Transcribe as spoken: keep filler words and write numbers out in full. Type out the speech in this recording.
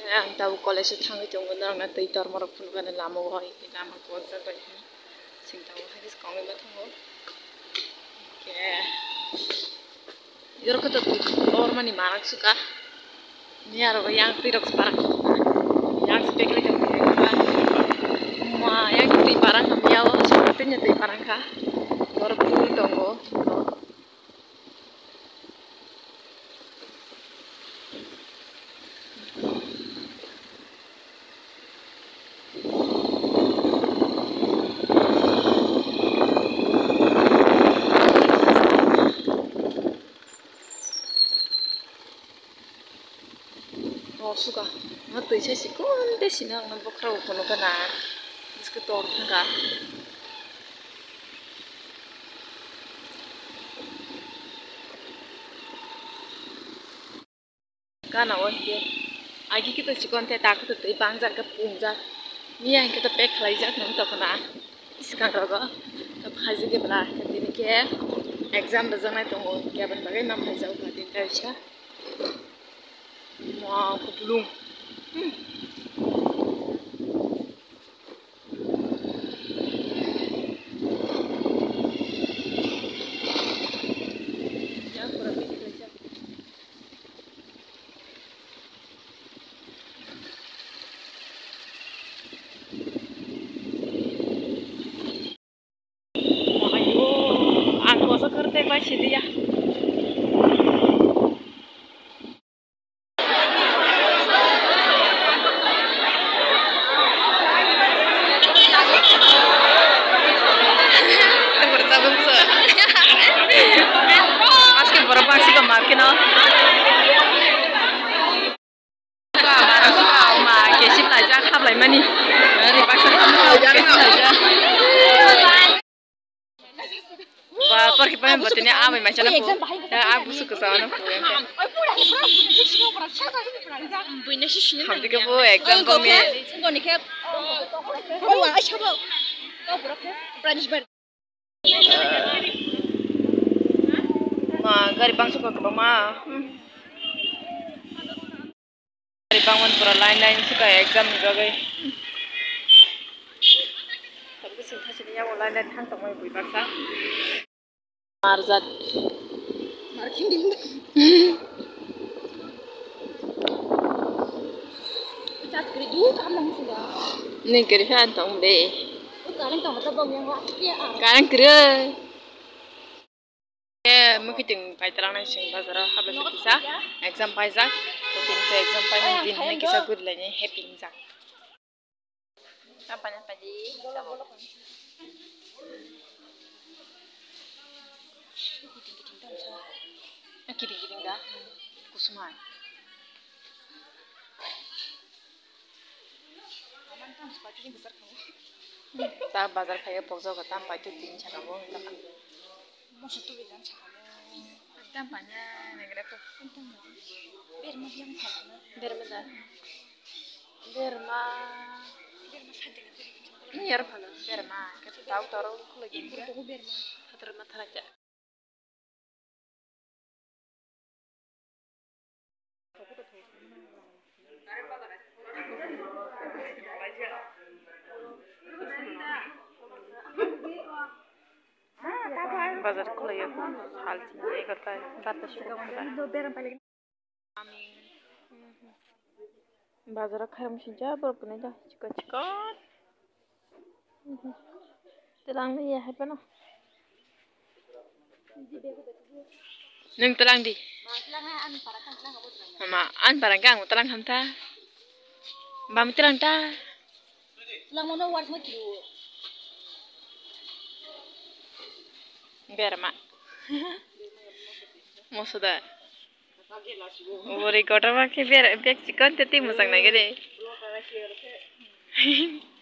Ang tahu college thang itu ngundang na tei tar marok pun kan lama wahai lama kuat jaga ini sing tahu hadis kau ni betul ho ke jor kata or mani marak suka ni aro yang tirok separang yang spekle kan ma yang tei parang kami awal sepertinya tei parang kah jor pun donggo suka ngatui saya sih kun deh sini ang nampak kerau kono kana biskuit tor tangga kana oh dia agi kita cikon teh tak kita teh bangsa ke punja ni yang kita pek laijak nang tak kana iskan raga tak haji ke bela ini ke exam bazanai tunggu kia ban bagai nam hajau katin taisha wow, belum. Hmm. Ya, kurang lebih saja. Ayo, aku sekerti macam dia. Kena. Marah suka, ma kesip aja, kap lagi mana? Dari pasar kamu kesip aja. Wah, pergi pemain buatnya amai macam apa? Ya, aku suka sana. Hamdi ke bu exam kami. Ma, gari bang suka ke ma. Gari bang man pura line line suka exam juga gay. Tapi singkat sini ya line line hang tak mau bui paksa. Marzat. Markin di. Cat kerja kamu sudah. Nih kerja antong deh. Sekarang kamu tak bawa yang lagi ya? Sekarang kerja. Eh, mungkin ting pai terang nang sing bazar habla bisa exam pai zak to ting to exam pai mung din ne kisa good lanye happy zak apa nya paji kiri kiri enggak kusuman aman kan sepatunya besar kamu ta bazar kaya pokso kata pai tu tin cha kamu enggak Masih tu bilang cakamu, tampaknya negara tu, berma yang mana? Berma dah, berma, berma sadar. Ini ya apa? Berma, kita tahu tahu aku lagi ni. Aku berma, hadar mata raja. Bazar ko lagi aku hal sini kata batas juga mana dua beram paling bazar karam sih baru punya dah cikot cikot telang ni ya apa no neng telang di mama an parang kang telang hamta bam telang ta telang mana war semua tu Berma. Musuda. Ori kota mak ke ber bek cikon teti musang naik deh.